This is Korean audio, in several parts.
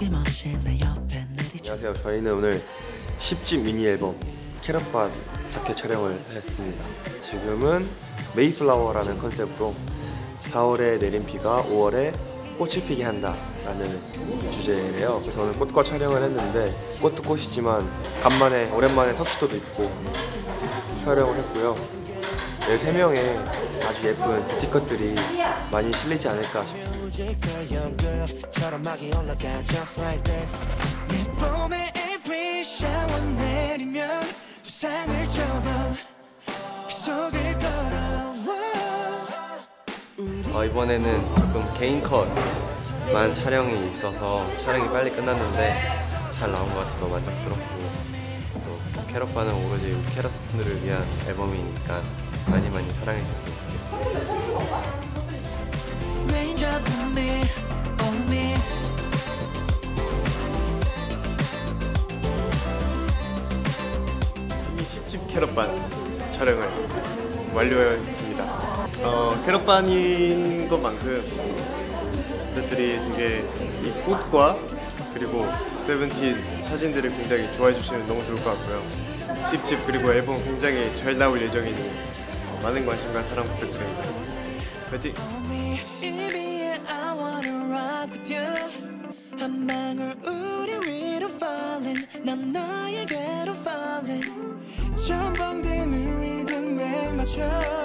안녕하세요. 저희는 오늘 10집 미니 앨범 캐럿반 자켓 촬영을 했습니다. 지금은 메이플라워라는 컨셉으로 4월에 내린 비가 5월에 꽃을 피게 한다 라는 주제예요. 그래서 오늘 꽃과 촬영을 했는데 꽃도 꽃이지만 간만에 오랜만에 턱시도도 입고 촬영을 했고요. 네, 3명의 아주 예쁜 뷰티컷들이 많이 실리지 않을까 싶습니다. 이번에는 조금 개인 컷만 촬영이 있어서 촬영이 빨리 끝났는데 잘 나온 것 같아서 만족스럽고, 또 캐럿반은 오로지 우리 캐럿분들을 위한 앨범이니까 많이 사랑해 주셨으면 좋겠습니다. 이 10집 캐럿반 촬영을 완료했습니다. 캐럿반인 것만큼 팬들이 되게 이 꽃과 그리고 세븐틴 사진들을 굉장히 좋아해 주시면 너무 좋을 것 같고요. 10집 그리고 앨범 굉장히 잘 나올 예정이니 많은 관심과 사랑 부탁드립니다. 파이팅! 전방되는 리듬에 맞춰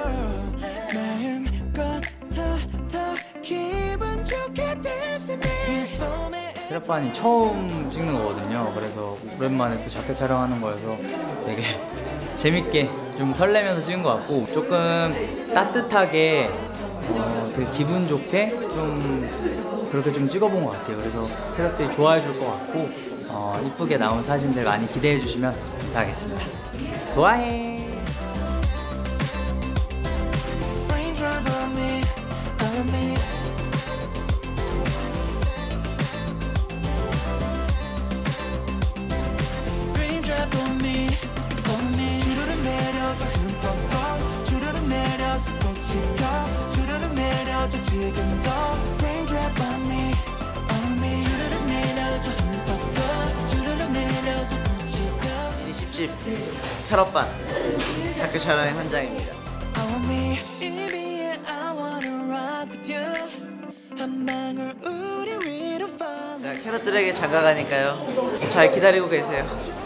마음껏 더 기분 좋게 됐으면. 캐럿반이 처음 찍는 거거든요. 그래서 오랜만에 또 자켓 촬영하는 거여서 되게 재밌게 좀 설레면서 찍은 것 같고, 조금 따뜻하게 되게 기분 좋게 좀 그렇게 좀 찍어본 것 같아요. 그래서 캐럿들이 좋아해 줄 것 같고, 이쁘게 나온 사진들 많이 기대해 주시면 감사하겠습니다. 좋아해. 이 10집 캐럿반 자켓 촬영의 현장입니다. 자, 캐럿들에게 장가가니까요. 잘 기다리고 계세요.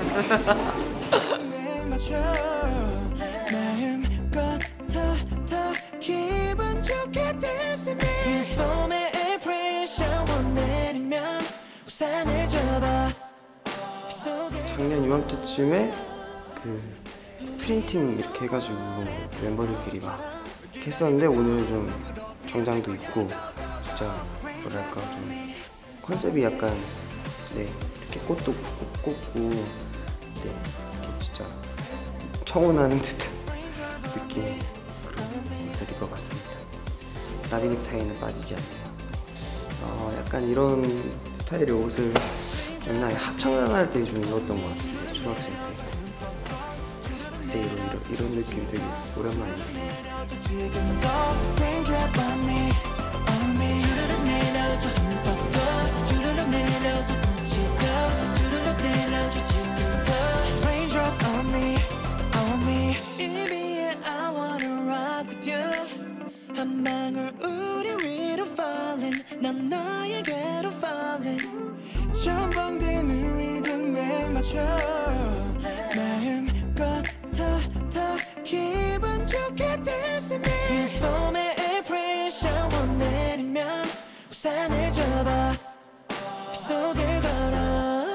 작년 이맘때쯤에 그 프린팅 이렇게 해가지고 멤버들끼리 막 이렇게 했었는데, 오늘 좀 정장도 입고 진짜 뭐랄까 좀 컨셉이 약간 이렇게 꽃도 꽂고 이렇게 진짜 청혼하는 듯한 느낌의 그런 옷을 입어봤습니다. 나비 넥타이는 빠지지 않네요. 약간 이런 스타일의 옷을 옛날에 합창할 때 좀 입었던 것 같은데, 초등학생 때. 그때 이런 느낌 되게 오랜만이에요. 전방되는 리듬에 맞춰 마음껏 더 기분 좋게 됐으면. 봄의 프레셔 내리면 우산을 접어 속을 걸어.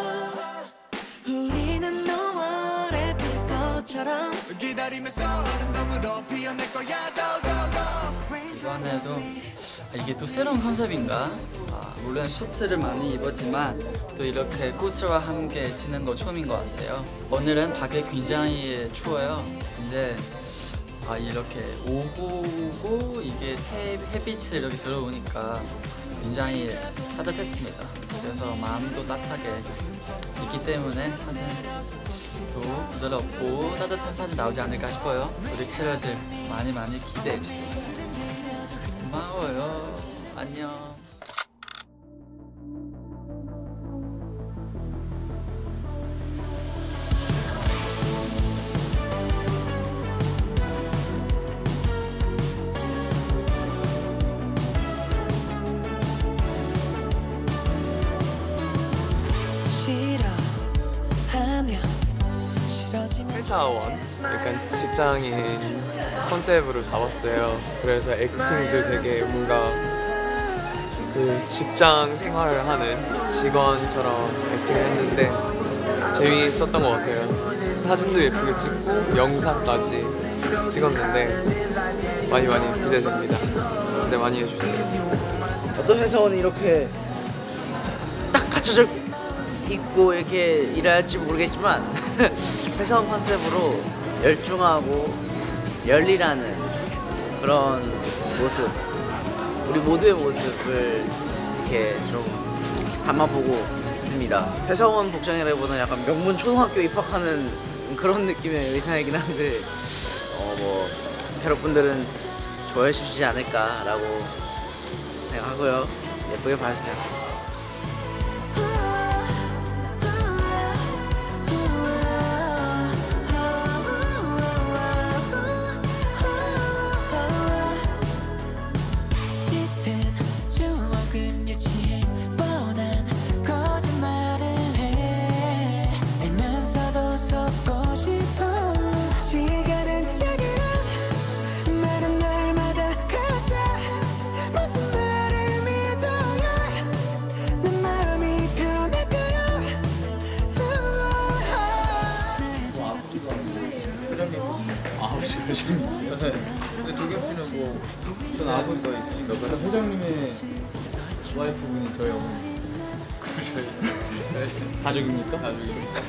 우리는 5월의 빛꽃처럼 기다리면서 아름다움으로 피어낼 거야. 이번에도 이게 또 새로운 컨셉인가? 물론 슈트를 많이 입었지만 또 이렇게 꽃과 함께 지는 거 처음인 것 같아요. 오늘은 밖에 굉장히 추워요. 근데 이렇게 오후고 이게 햇빛이 이렇게 들어오니까 굉장히 따뜻했습니다. 그래서 마음도 따뜻하게 있기 때문에 사진도 부드럽고 따뜻한 사진 나오지 않을까 싶어요. 우리 캐럿들 많이 기대해주세요. 고마워요. 안녕. 회사원, 약간 직장인 컨셉으로 잡았어요. 그래서 액팅도 되게 뭔가 그 직장 생활을 하는 직원처럼 액팅을 했는데 재미있었던 것 같아요. 사진도 예쁘게 찍고 영상까지 찍었는데 많이 기대됩니다. 기대 많이 해주세요. 어떤 회사원이 이렇게 딱 갖춰져 있고 이렇게 일할지 모르겠지만 회사원 컨셉으로 열중하고 열일하는 그런 모습, 우리 모두의 모습을 이렇게 좀 담아보고 있습니다. 회사원 복장이라기보다는 약간 명문 초등학교 입학하는 그런 느낌의 의상이긴 한데 뭐 캐럿분들은 좋아해 주시지 않을까라고 생각하고요. 예쁘게 봐주세요. 근데 도겸씨는 뭐 전 아버지가 있으신가 봐요. 회장님의 와이프분이 저희 어머니. 가족입니까? 가족입니다.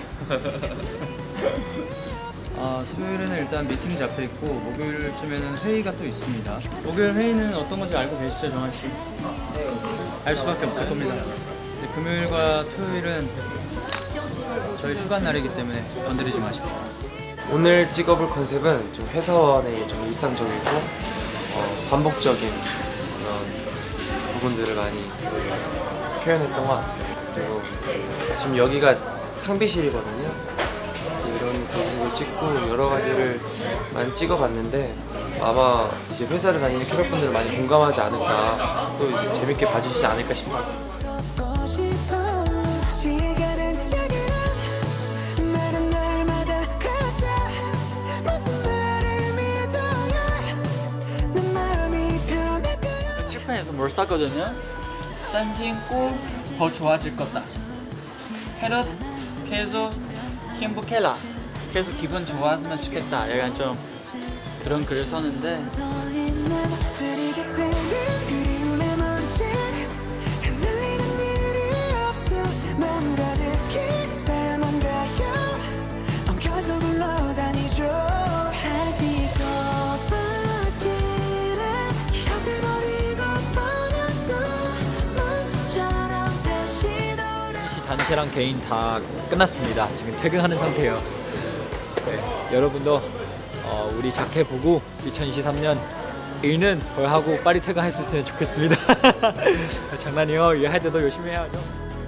수요일에는 일단 미팅이 잡혀 있고 목요일쯤에는 회의가 또 있습니다. 목요일 회의는 어떤 건지 알고 계시죠, 정한 씨? 알 수밖에 없을 겁니다. 근데 금요일과 토요일은 저희 휴가 날이기 때문에 건드리지 마십시오. 오늘 찍어볼 컨셉은 좀 회사원의 좀 일상적이고 반복적인 그런 부분들을 많이 표현했던 것 같아요. 그리고 지금 여기가 탕비실이거든요. 이런 컨셉을 찍고 여러 가지를 많이 찍어봤는데 아마 이제 회사를 다니는 캐럿분들 많이 공감하지 않을까, 또 이제 재밌게 봐주시지 않을까 싶어요. 칠판에서 뭘 쌌거든요. 쌈핑고 더 좋아질 거다. 캐럿 계속 행복해라. 계속 기분 좋아졌으면 좋겠다. 약간 좀 그런 글을 썼는데 단체랑 개인 다 끝났습니다. 지금 퇴근하는 상태예요. 네, 여러분도 우리 자켓 보고 2023년 일은 덜 하고 빨리 퇴근할 수 있으면 좋겠습니다. 장난이요. 일할 때도 열심히 해야죠.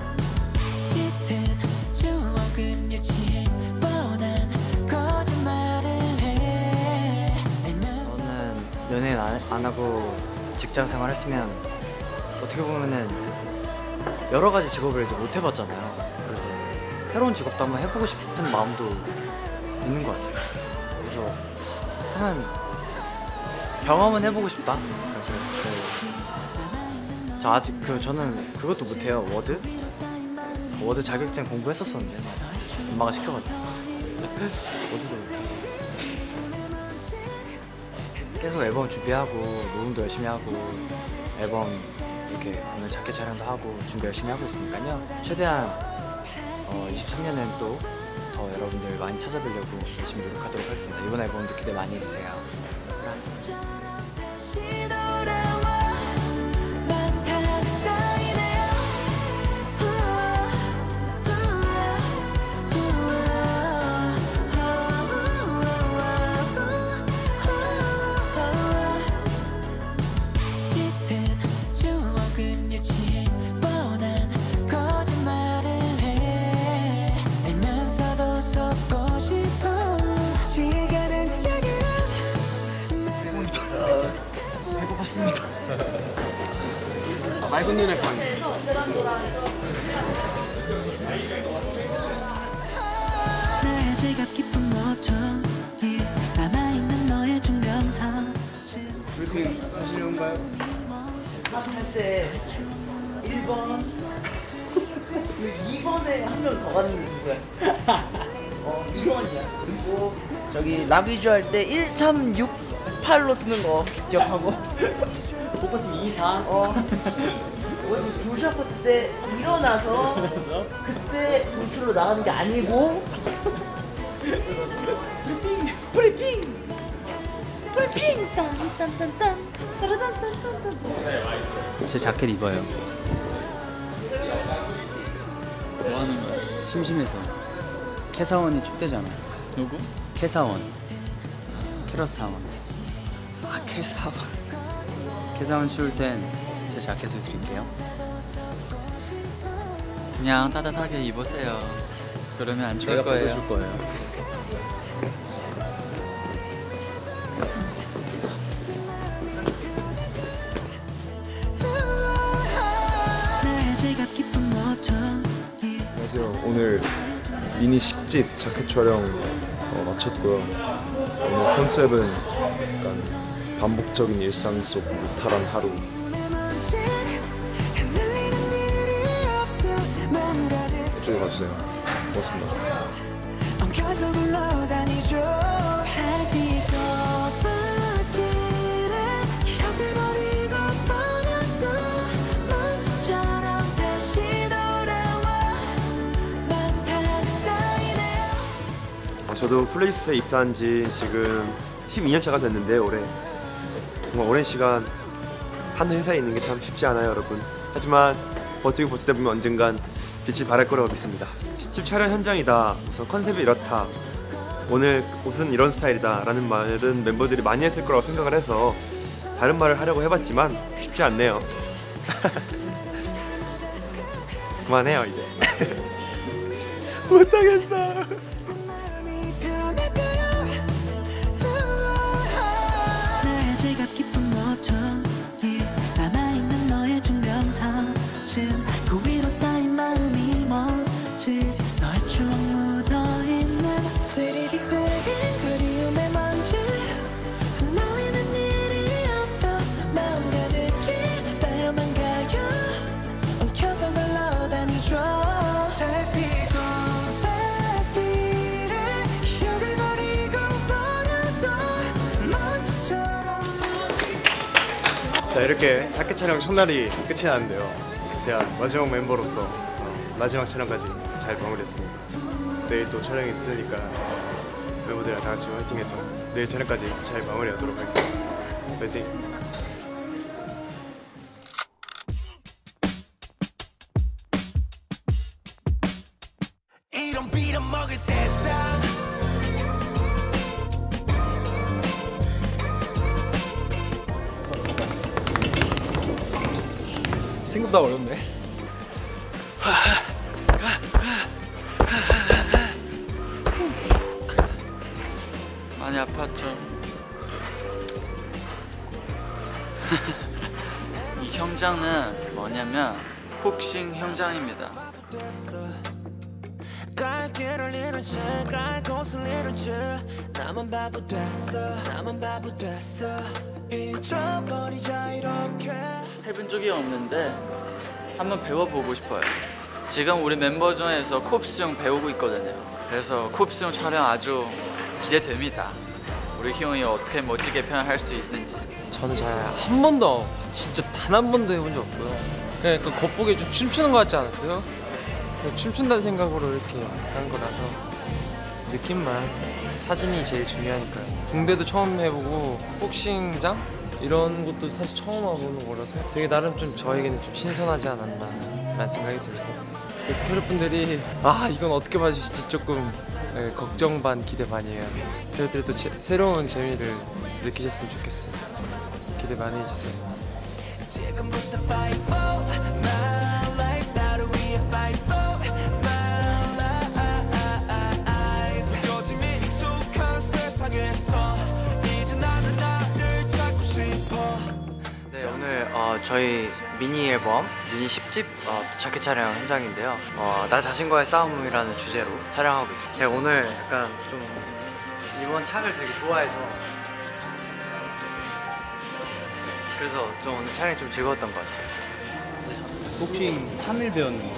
저는 연예인 안 하고 직장 생활 했으면 어떻게 보면은 여러 가지 직업을 이제 못 해봤잖아요. 그래서 새로운 직업도 한번 해보고 싶은 마음도 있는 것 같아요. 그래서 한번 경험은 해보고 싶다. 그래서 저 아직 저는 그것도 못해요. 워드 자격증 공부했었었는데 엄마가 시켜가지고 워드도 못해요. 계속 앨범 준비하고 녹음도 열심히 하고 앨범 이렇게 오늘 자켓 촬영도 하고 준비 열심히 하고 있으니까요. 최대한 23년에는 또 더 여러분들 많이 찾아뵈려고 열심히 노력하도록 하겠습니다. 이번 앨범도 기대 많이 해주세요. 해봤습니다. 맑은 눈의 방. 나의 지갑 깊은 모터 할 때 1번 2번에 한 명 더 가는 게 누구야? 2번이야. 그리고 저기 락위주 할 때 1368로 쓰는 거 기억하고 오빠팀 2-4. 조슈 아파트 때 일어나서 그때 돌출로 나가는 게 아니고 브리핑 딴딴딴딴 따라단딴딴딴. 제 자켓 입어요. 뭐 하는 거야? 심심해서. 캐사원이 춥대잖아. 누구? 캐사원. 캐럿 사원. 캐사원. 캐사원 추울 땐 제 자켓을 드릴게요. 그냥 따뜻하게 입으세요. 그러면 안 추울 내가 거예요. 벗어줄 거예요. 안녕하세요. 오늘 미니 10집 자켓 촬영 마쳤고요. 오늘 컨셉은 약간 반복적인 일상 속 무탈한 하루. 이쪽에 가주세요. 고맙습니다. 저도 플레이스에 입사한 지 지금 12년 차가 됐는데 올해 정말 오랜 시간 한 회사에 있는 게 참 쉽지 않아요, 여러분. 하지만 버티고 버티다 보면 언젠간 빛이 발할 거라고 믿습니다. 10집 촬영 현장이다, 우선 컨셉이 이렇다, 오늘 옷은 이런 스타일이다 라는 말은 멤버들이 많이 했을 거라고 생각을 해서 다른 말을 하려고 해봤지만 쉽지 않네요. 그만해요 이제. 못하겠어. 그 위로 쌓인 마음이 뭔지 너의 추억 묻어있는 3D 색인 그리움의 먼지 흩날리는 일이 없어 마음 가득히 쌓여만 가요 엉켜서 흘러다니죠 살피고 뱃길에 기억을 버리고 버려도 먼지처럼. 자, 이렇게 자켓 촬영 첫날이 끝이 나는데요. 제가 마지막 멤버로서 마지막 촬영까지 잘 마무리했습니다. 내일 또 촬영이 있으니까 멤버들이랑 다 같이 화이팅해서 내일 촬영까지 잘 마무리하도록 하겠습니다. 화이팅! 이런 빌어먹을 세상 생각보다 어렵네. 많이 아팠죠. 이 현장은 뭐냐면 복싱 현장입니다. 갈길을 잃은 채갈 곳을 잃은 채 나만 바보 됐어 잊어버리자 이렇게. 해본 적이 없는데 한번 배워보고 싶어요. 지금 우리 member 중에서 쿱스용 배우고 있거든요. 그래서 쿱스용 촬영 아주 기대됩니다. 우리 희용이 어떻게 멋지게 표현할 수 있는지. 저는 잘 한 번도, 진짜 단 한 번도 해본 적 없고요. 그냥 그 겉보기에 좀 춤추는 것 같지 않았어요? 춤춘다는 생각으로 이렇게 한 거라서 느낌만, 사진이 제일 중요하니까요. 군대도 처음 해보고 복싱장? 이런 것도 사실 처음 와보는 거라서 되게 나름 좀 저에게는 좀 신선하지 않았나 라는 생각이 들고, 그래서 캐럿분들이 이건 어떻게 봐주실지 조금 걱정 반 기대 반이에요. 캐럿들이 또 새로운 재미를 느끼셨으면 좋겠어요. 기대 많이 해주세요. 지금부터 fight for my life 나를 위해 fight for my life 요즘에 익숙한 세상에서 이제 나는 나를 찾고 싶어. 네, 오늘 저희 미니 앨범 미니 10집 자켓 촬영 현장인데요. 나 자신과의 싸움이라는 주제로 촬영하고 있습니다. 제가 오늘 약간 좀 이번 착을 되게 좋아해서 그래서 좀 오늘 촬영이 좀 즐거웠던 것 같아요. 복싱 3일 배웠는 거.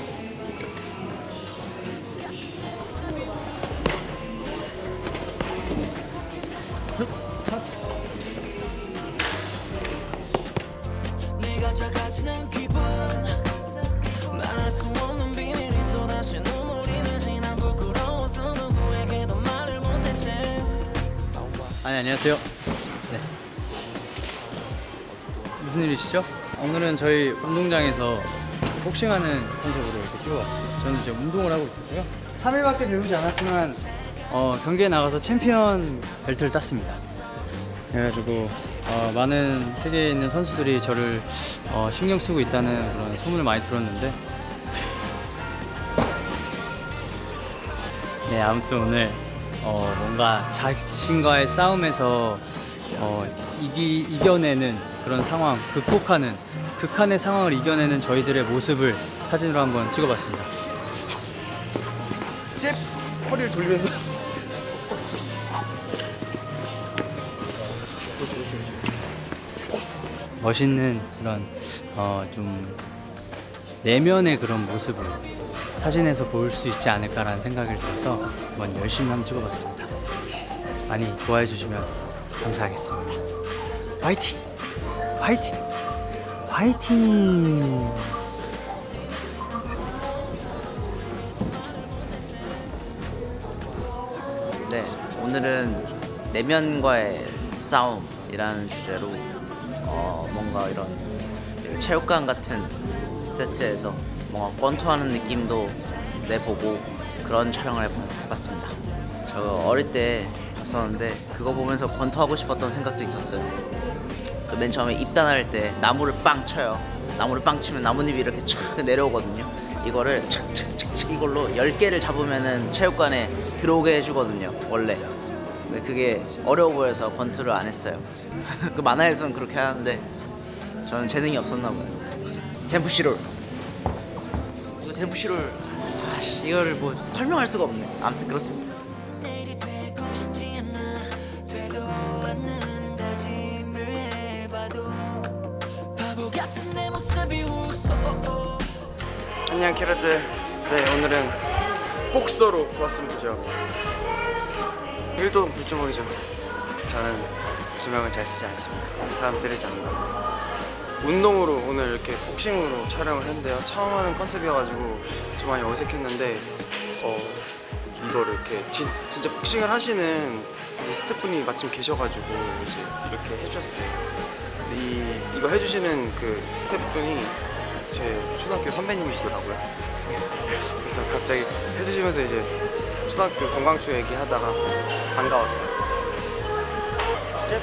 네가 작아지는 기분 말할 수 없는 비밀이 또다시 눈물이 나지 난 부끄러워서 누구에게도 말을 못했지. 안녕하세요. 네. 무슨 일이시죠? 오늘은 저희 운동장에서 복싱하는 컨셉으로 이렇게 찍어봤습니다. 저는 지금 운동을 하고 있었고요. 3일밖에 배우지 않았지만 경기에 나가서 챔피언 벨트를 땄습니다. 그래가지고 많은 세계에 있는 선수들이 저를 신경 쓰고 있다는 그런 소문을 많이 들었는데, 네, 아무튼 오늘 뭔가 자신과의 싸움에서 이겨내는 그런 상황, 극복하는 극한의 상황을 이겨내는 저희들의 모습을 사진으로 한번 찍어봤습니다. 잽! 허리를 돌리면서 멋있는 그런 좀 내면의 그런 모습을 사진에서 볼 수 있지 않을까라는 생각을 들어서 한번 열심히 한번 찍어봤습니다. 많이 좋아해 주시면 감사하겠습니다. 화이팅! 화이팅! 화이팅! 네, 오늘은 내면과의 싸움이라는 주제로 뭔가 이런 체육관 같은 세트에서 뭔가 권투하는 느낌도 내보고 그런 촬영을 해봤습니다. 저 어릴 때 봤었는데 그거 보면서 권투하고 싶었던 생각도 있었어요. 맨 처음에 입단할 때 나무를 빵 쳐요. 나무를 빵 치면 나뭇잎이 이렇게 촥 내려오거든요. 이거를 착착착착 이걸로 10개를 잡으면은 체육관에 들어오게 해주거든요, 원래. 근데 그게 어려워 보여서 권투를 안 했어요. 그 만화에서는 그렇게 하는데 저는 재능이 없었나 봐요. 템푸시롤. 이거 템푸시롤. 이거를 뭐 설명할 수가 없네. 아무튼 그렇습니다. 안녕 캐럿들. 네, 오늘은 복서로 왔습니다. 저 1도 불주먹이죠. 저는 주먹을 잘 쓰지 않습니다. 사람 때리지 않는다. 운동으로 오늘 이렇게 복싱으로 촬영을 했는데요. 처음 하는 컨셉이어가지고 좀 많이 어색했는데 이거를 이렇게 진짜 복싱을 하시는 이제 스태프분이 마침 계셔가지고 이제 이렇게 해주셨어요. 이거 해주시는 그 스태프분이 제 초등학교 선배님이시더라고요. 그래서 갑자기 해주시면서 이제 초등학교 동강초 얘기하다가 반가웠어요. 잽.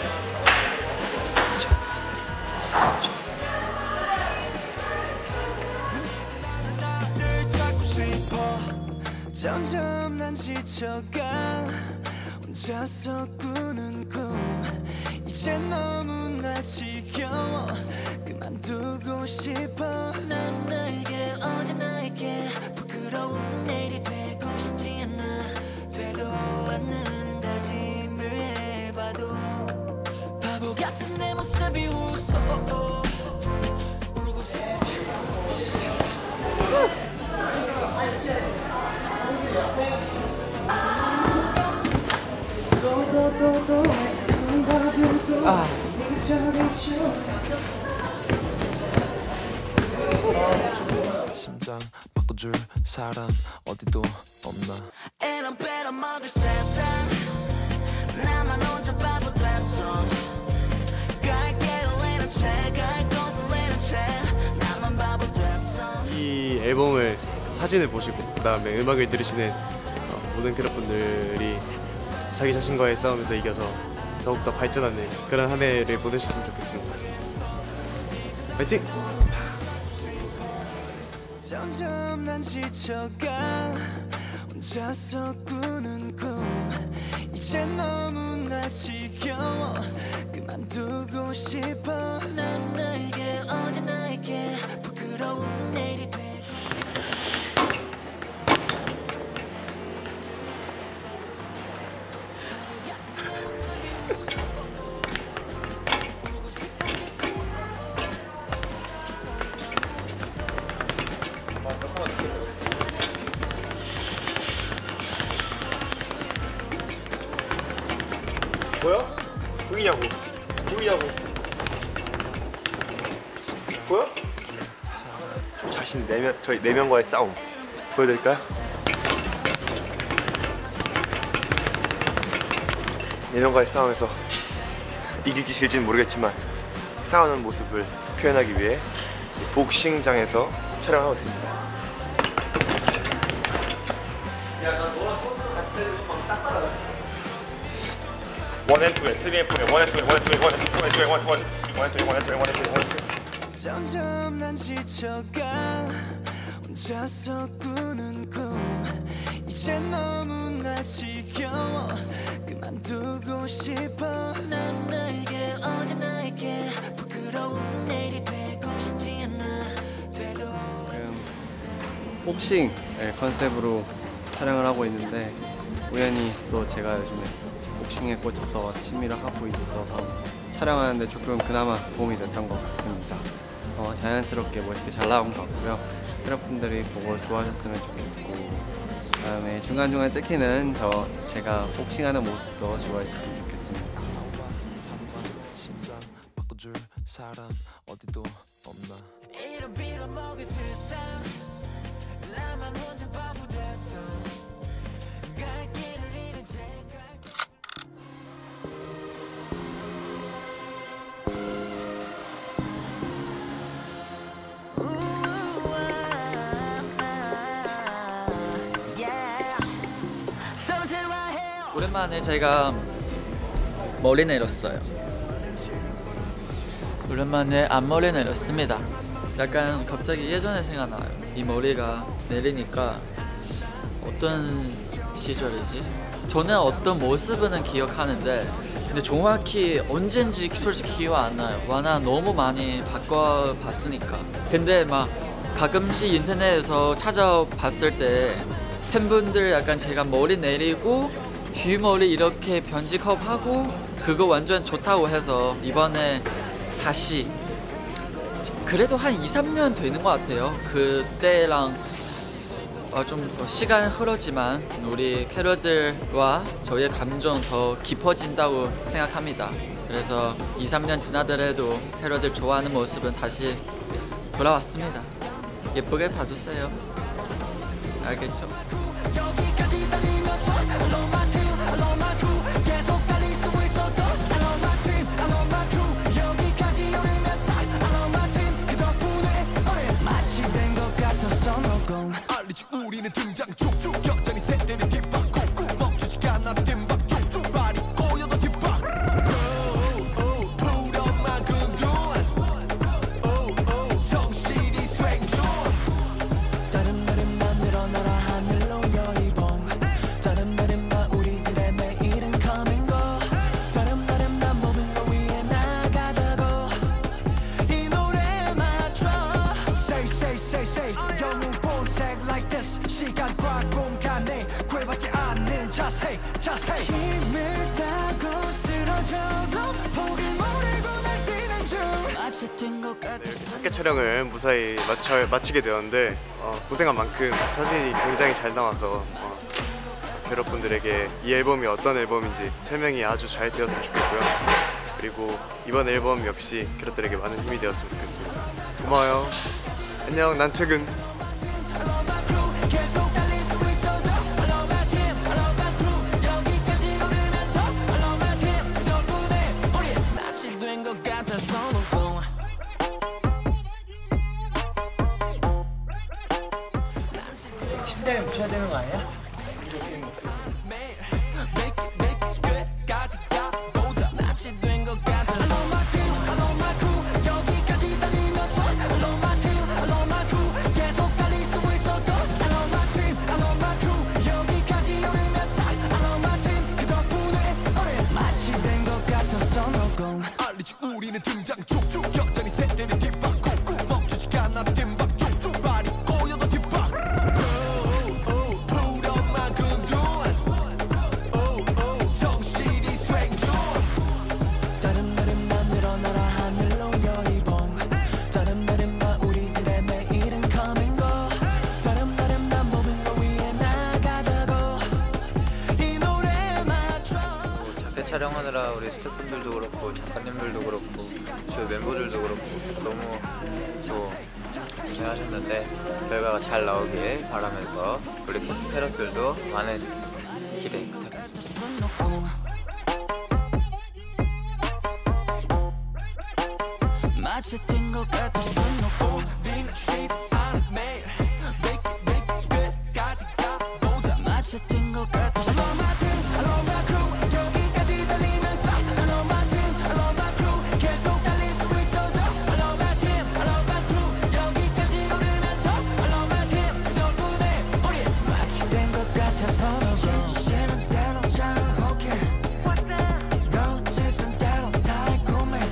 점점 난 지쳐가 혼자서 꾸는 꿈 이제 너무나 지겨워 그만두고 싶어 난 너에게 언제나에게 부끄러운 내일이 되고 싶지 않아 되도 않는 다짐을 해봐도 바보 같은 내 모습이 웃어 울고 싶어 심장 바꿔줄 사람 어디도 없나 And I'm better 먹을 세상 나만 혼자 바보 됐어 갈게 레는 채갈 곳을 레는 채 나만 바보 됐어. 이 앨범을 사진을 보시고 그 다음에 음악을 들으시는 모든 캐럿분들이 자기 자신과의 싸움에서 이겨서 더욱더 발전하는 그런 한 해를 보내셨으면 좋겠습니다. 파이팅! 점점 난 지쳐가 혼자서 꾸는 꿈 이제 너무나 지겨워 그만두고 싶어 난 너에게 언제나에게 부끄러운 내일이 돼 보여? 보이냐고. 보이냐고. 보여? 자신 저희 4명과의 싸움 보여드릴까요? 4명과의 싸움에서 이길지 질지는 모르겠지만 싸우는 모습을 표현하기 위해 복싱장에서 촬영하고 있습니다. 야, 나 너랑 같이 때리면 막 싹 따라갔어. 원앤투에 3F에 원앤투에 점점 난 지쳐가 혼자서 꾸는 꿈 이제 너무나 지겨워 그만두고 싶어 난 나에게 어제 나에게 부끄러운 내일이 되고 싶지 않아 돼도 복싱 컨셉으로 촬영을 하고 있는데 우연히 또 제가 요즘에 복싱에 꽂혀서 취미를 하고 있어서 촬영하는데 조금 그나마 도움이 됐던 것 같습니다. 자연스럽게 멋있게 잘 나온 것 같고요. 여러분들이 보고 좋아하셨으면 좋겠고 그다음에 중간중간 찍히는 제가 복싱하는 모습도 좋아해 주셨으면 좋겠습니다. 심장 바꿔줄 사람 어디도 없나. 이런 빌어먹을 세상 나만 혼자 바보 됐어 갈 길을 잃은 채 오랜만에 제가 머리 내렸어요. 오랜만에 앞머리 내렸습니다. 약간 갑자기 예전에 생각나요. 이 머리가 내리니까 어떤 시절이지? 저는 어떤 모습은 기억하는데 근데 정확히 언젠지 솔직히 기억 안 나요. 워낙 너무 많이 바꿔봤으니까. 근데 막 가끔씩 인터넷에서 찾아봤을 때 팬분들 약간 제가 머리 내리고 뒷머리 이렇게 변직업하고 그거 완전 좋다고 해서 이번에 다시 그래도 한 2-3년 되는 것 같아요. 그때랑 좀 시간 흐르지만 우리 캐럿들과 저의 감정 더 깊어진다고 생각합니다. 그래서 2-3년 지나더라도 캐럿들 좋아하는 모습은 다시 돌아왔습니다. 예쁘게 봐주세요. 알겠죠? 여기까지 달리면서 I love my team, I love my crew 계속 달릴 수 있어도 I love my team, I love my crew 여기까지 오르면서 I love my team 그 덕분에 우린 마치 된 것 같아서 너고 알리지 우리는 등장 중 여전히 새때는 뒷박고 멈추지가 않아 뒷박 중 발이 꼬여도 뒷박 Put on my gun 성실히 swing 중 다른 말은만 늘어나라 하늘로 여의봉 다른 말은만 우리들의 매일은 coming go 다른 말은만 모든 걸 위해 나가자고 이 노래 맞춰 Say say say say 영웅 본색 like this 시간과 공간에 구애받지 않는 자세 힘을 다고 쓰러져도 포기 모르고 날뛰는 중 마치 된 것 같아 자켓 촬영을 무사히 마치게 되었는데 고생한 만큼 사진이 굉장히 잘 나와서 여러분들에게 이 앨범이 어떤 앨범인지 설명이 아주 잘 되었으면 좋겠고요. 그리고 이번 앨범 역시 캐럿들에게 많은 힘이 되었으면 좋겠습니다. 고마워요. 안녕. 난 퇴근. 계속 달릴 수 있어도 I love my team, I love my crew 여기까지 오르면서 I love my team 그 덕분에 우리 마치 된 것 같아서 너고 심장에 붙여야 되는 거 아니야? 끝까지 가보자 마치 된 것 같아서 I love my team, I love my crew 여기까지 달리면서 I love my team, I love my crew 계속 달릴 수 있어도 I love my team, I love my crew 여기까지 오르면서 I love my team 그 덕분에 우린 마치 된 것 같아서 너고 알리지 우리는 등장 중 여전히 새때는 뒷박고 멈추지가 않아 뒷박 중 발이 꼬여도 뒷박 Put on 우리 스태프분들도 그렇고 작가님들도 그렇고 저희 멤버들도 그렇고 너무 또 고생하셨는데 결과가 잘 나오길 바라면서 우리 패럿들도 많은 기대 부탁드립니다. 마치 뛴 것 같아 손놓고 니는 쉬지 않아 매일 끝까지 가보자 마치 뛴 것 같아 I love my team, I love my crew 여기까지 달리면서 I love my team, I love my crew 계속 달릴 수 있어도 I love my team, I love my crew 여기까지 오르면서 I love my team 그 덕분에 우리 마치 된 것 같아서 쉬는 대로 자유롭게 거짓은 대로 달콤해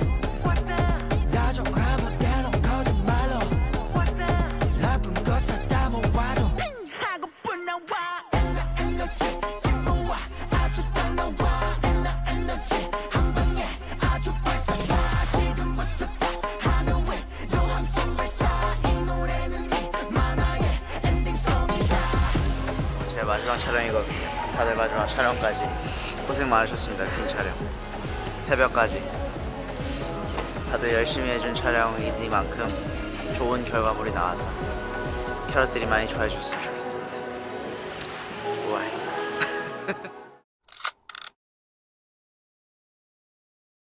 다정하면 대놓 거짓말로 나쁜 것 사다 모아도 하고픈 나와 에너지 힘모아 아주 딱 나와 에너지 한 방에 아주 발사다 지금부터 다 하면 왜 요함성 발사 이 노래는 이 만화의 엔딩송이다. 제 마지막 촬영이거든요. 다들 마지막 촬영까지 고생 많으셨습니다. 긴 촬영 새벽까지 다들 열심히 해준 촬영이니만큼 좋은 결과물이 나와서 캐럿들이 많이 좋아해 줬으면 좋겠습니다.